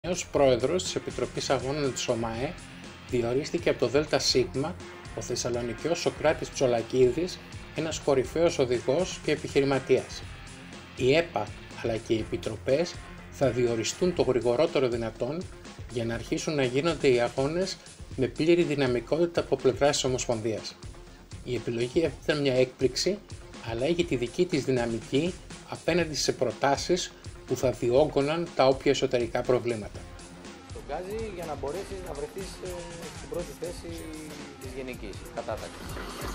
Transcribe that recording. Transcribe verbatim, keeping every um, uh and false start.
Νέος πρόεδρος της Επιτροπής Αγώνων της ΟΜΑΕ διορίστηκε από το ΔΣ ο Θεσσαλονικιός Σωκράτης Ψολακίδης, ένας κορυφαίος οδηγός και επιχειρηματίας. Η ΕΠΑ αλλά και οι επιτροπές θα διοριστούν το γρηγορότερο δυνατόν για να αρχίσουν να γίνονται οι αγώνες με πλήρη δυναμικότητα από πλευράς της Ομοσπονδίας. Η επιλογή αυτή ήταν μια έκπληξη, αλλά έχει τη δική της δυναμική απέναντι σε προτάσεις που θα διόγκωναν τα όποια εσωτερικά προβλήματα. Τον γκάζι για να μπορέσεις να βρεθείς στην πρώτη θέση της γενικής κατάταξης.